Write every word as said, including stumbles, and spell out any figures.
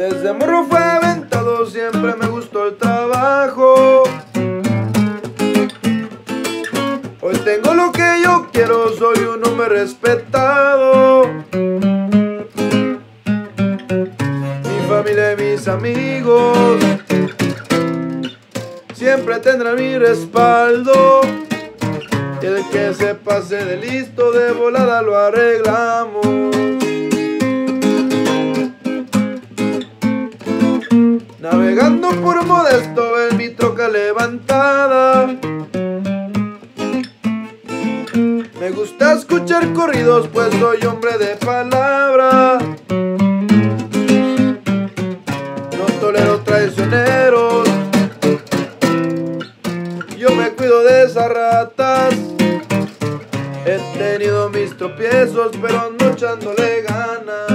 Desde morro fue aventado, siempre me gustó el trabajo. Hoy tengo lo que yo quiero, soy un hombre respetado. Mi familia y mis amigos siempre tendrán mi respaldo. Y el que se pase de listo, de volada lo arreglamos. Navegando por Modesto en mi troca levantada. Me gusta escuchar corridos, pues soy hombre de palabra. No tolero traicioneros, yo me cuido de esas ratas. He tenido mis tropiezos, pero ando echándole ganas.